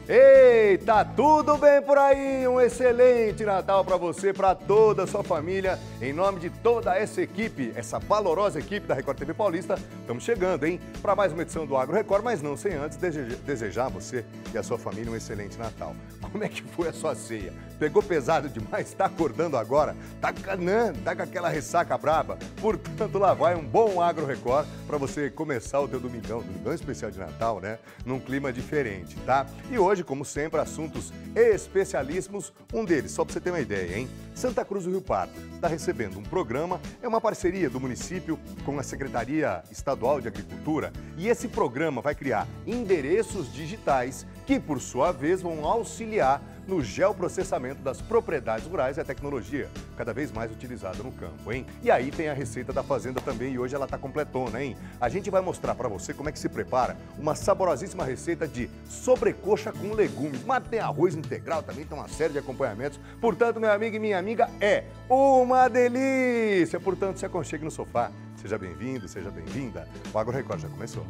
Eita, tudo bem por aí? Um excelente Natal para você, para toda a sua família. Em nome de toda essa equipe, essa valorosa equipe da Record TV Paulista, estamos chegando, hein? Para mais uma edição do Agro Record, mas não sem antes desejar a você e a sua família um excelente Natal. Como é que foi a sua ceia? Pegou pesado demais? Está acordando agora? Tá canando? Tá com aquela ressaca braba? Portanto, lá vai um bom Agro Record para você começar o teu domingão especial de Natal, né? Num clima diferente, tá? E hoje, como sempre, assuntos especialíssimos. Um deles, só para você ter uma ideia, hein? Santa Cruz do Rio Pardo está recebendo um programa, é uma parceria do município com a Secretaria Estadual de Agricultura, e esse programa vai criar endereços digitais que, por sua vez, vão auxiliar no geoprocessamento das propriedades rurais e a tecnologia cada vez mais utilizada no campo, hein? E aí tem a receita da fazenda também, e hoje ela tá completona, hein? A gente vai mostrar para você como é que se prepara uma saborosíssima receita de sobrecoxa com legumes, mas tem arroz integral também, tem uma série de acompanhamentos. Portanto, meu amigo e minha amiga, é uma delícia! Portanto, se aconchegue no sofá. Seja bem-vindo, seja bem-vinda. O Agro Record já começou.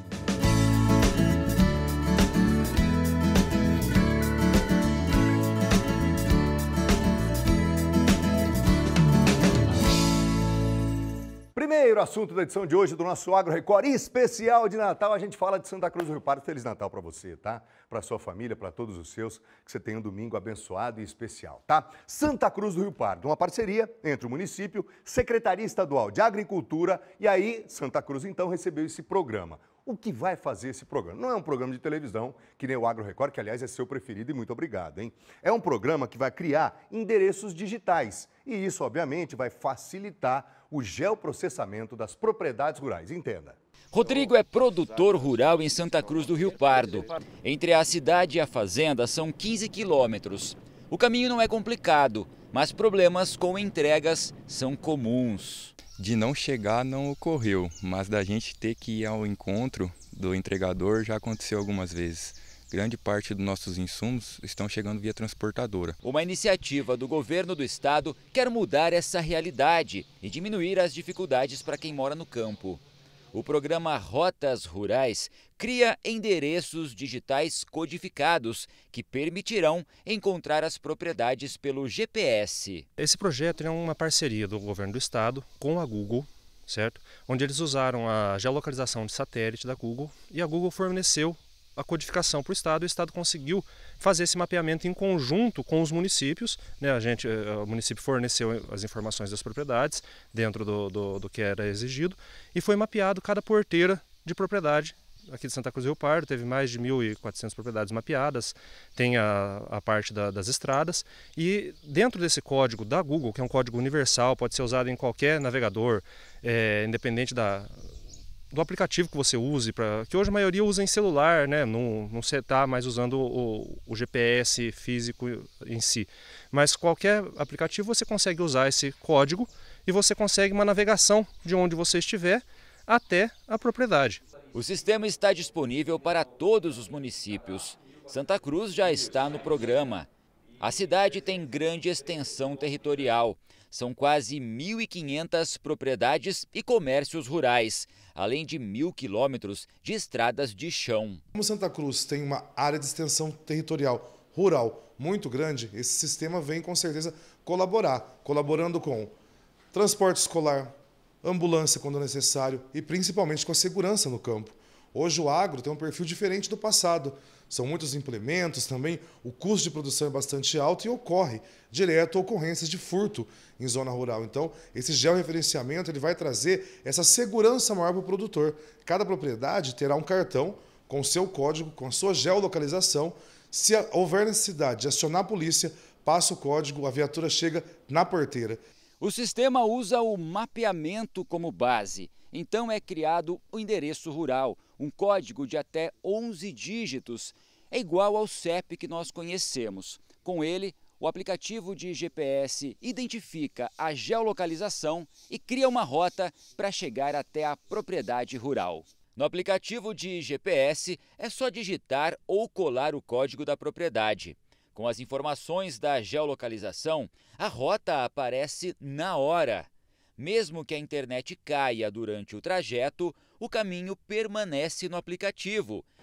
Primeiro assunto da edição de hoje do nosso Agro Record especial de Natal, a gente fala de Santa Cruz do Rio Pardo. Feliz Natal para você, tá? Para sua família, para todos os seus, que você tenha um domingo abençoado e especial, tá? Santa Cruz do Rio Pardo, uma parceria entre o município, Secretaria Estadual de Agricultura, e aí Santa Cruz então recebeu esse programa. O que vai fazer esse programa? Não é um programa de televisão, que nem o Agro Record, que aliás é seu preferido e muito obrigado, hein? É um programa que vai criar endereços digitais e isso, obviamente, vai facilitar o geoprocessamento das propriedades rurais. Entenda. Rodrigo é produtor rural em Santa Cruz do Rio Pardo. Entre a cidade e a fazenda são 15 quilômetros. O caminho não é complicado, mas problemas com entregas são comuns. De não chegar não ocorreu, mas da gente ter que ir ao encontro do entregador já aconteceu algumas vezes. Grande parte dos nossos insumos estão chegando via transportadora. Uma iniciativa do governo do estado quer mudar essa realidade e diminuir as dificuldades para quem mora no campo. O programa Rotas Rurais cria endereços digitais codificados que permitirão encontrar as propriedades pelo GPS. Esse projeto é uma parceria do governo do estado com a Google, certo? Onde eles usaram a geolocalização de satélite da Google e a Google forneceu a codificação para o estado conseguiu fazer esse mapeamento em conjunto com os municípios, né? O município forneceu as informações das propriedades dentro do que era exigido e foi mapeado cada porteira de propriedade aqui de Santa Cruz do Rio Pardo. Teve mais de 1.400 propriedades mapeadas, tem a parte das estradas e dentro desse código da Google, que é um código universal, pode ser usado em qualquer navegador, independente do aplicativo que você use, que hoje a maioria usa em celular, né? Não está mais usando o GPS físico em si. Mas qualquer aplicativo você consegue usar esse código e você consegue uma navegação de onde você estiver até a propriedade. O sistema está disponível para todos os municípios. Santa Cruz já está no programa. A cidade tem grande extensão territorial. São quase 1.500 propriedades e comércios rurais, além de 1.000 quilômetros de estradas de chão. Como Santa Cruz tem uma área de extensão territorial rural muito grande, esse sistema vem com certeza colaborando com transporte escolar, ambulância quando necessário e principalmente com a segurança no campo. Hoje o agro tem um perfil diferente do passado. São muitos implementos também, o custo de produção é bastante alto e ocorre direto ocorrências de furto em zona rural. Então, esse georreferenciamento ele vai trazer essa segurança maior para o produtor. Cada propriedade terá um cartão com o seu código, com a sua geolocalização. Se houver necessidade de acionar a polícia, passa o código, a viatura chega na porteira. O sistema usa o mapeamento como base. Então é criado o endereço rural, um código de até 11 dígitos. É igual ao CEP que nós conhecemos. Com ele, o aplicativo de GPS identifica a geolocalização e cria uma rota para chegar até a propriedade rural. No aplicativo de GPS, é só digitar ou colar o código da propriedade. Com as informações da geolocalização, a rota aparece na hora. Mesmo que a internet caia durante o trajeto, o caminho permanece no aplicativo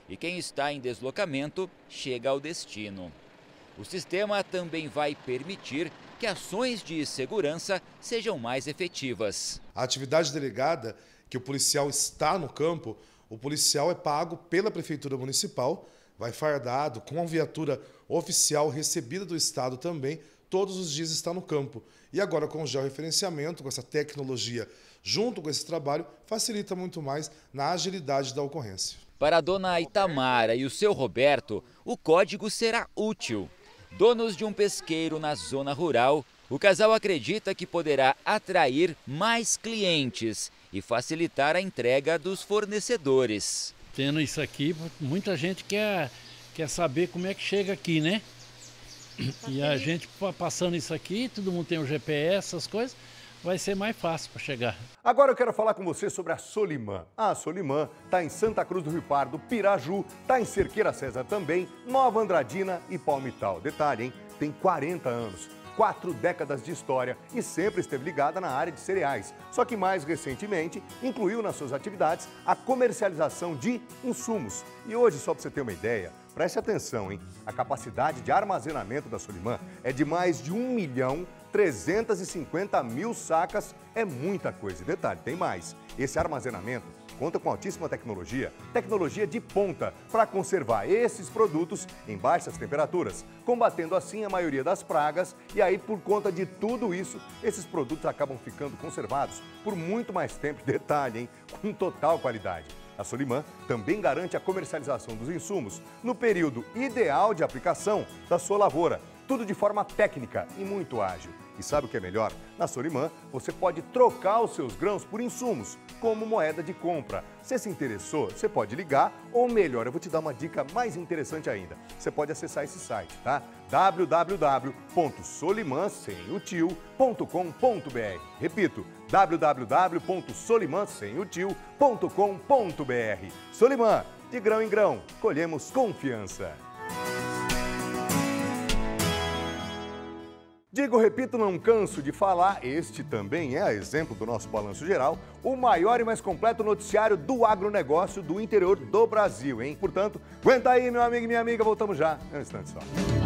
e quem está em deslocamento chega ao destino. O sistema também vai permitir que ações de segurança sejam mais efetivas. A atividade delegada, que o policial está no campo, o policial é pago pela Prefeitura Municipal, vai fardado com a viatura oficial recebida do Estado também, todos os dias está no campo. E agora com o georreferenciamento, com essa tecnologia, junto com esse trabalho, facilita muito mais na agilidade da ocorrência. Para a dona Itamara e o seu Roberto, o código será útil. Donos de um pesqueiro na zona rural, o casal acredita que poderá atrair mais clientes e facilitar a entrega dos fornecedores. Tendo isso aqui, muita gente quer saber como é que chega aqui, né? E a gente passando isso aqui, todo mundo tem o GPS, essas coisas, vai ser mais fácil para chegar. Agora eu quero falar com você sobre a Solimã. A Solimã está em Santa Cruz do Rio Pardo, Piraju, está em Cerqueira César também, Nova Andradina e Palmital. Detalhe, hein? Tem 40 anos, 4 décadas de história e sempre esteve ligada na área de cereais. Só que mais recentemente incluiu nas suas atividades a comercialização de insumos. E hoje, só para você ter uma ideia, preste atenção, hein? A capacidade de armazenamento da Solimã é de mais de 1.350.000 sacas, é muita coisa. E detalhe, tem mais. Esse armazenamento conta com altíssima tecnologia de ponta, para conservar esses produtos em baixas temperaturas, combatendo assim a maioria das pragas. E aí, por conta de tudo isso, esses produtos acabam ficando conservados por muito mais tempo. Detalhe, hein? Com total qualidade. A Solimã também garante a comercialização dos insumos no período ideal de aplicação da sua lavoura. Tudo de forma técnica e muito ágil. E sabe o que é melhor? Na Solimã, você pode trocar os seus grãos por insumos, como moeda de compra. Se se interessou, você pode ligar, ou melhor, eu vou te dar uma dica mais interessante ainda. Você pode acessar esse site, tá? www.solimansemotio.com.br. Repito, www.solimansemotio.com.br. Solimã, de grão em grão, colhemos confiança. Digo, repito, não canso de falar, este também é, exemplo do nosso Balanço Geral, o maior e mais completo noticiário do agronegócio do interior do Brasil, hein? Portanto, aguenta aí, meu amigo e minha amiga, voltamos já, em um instante só.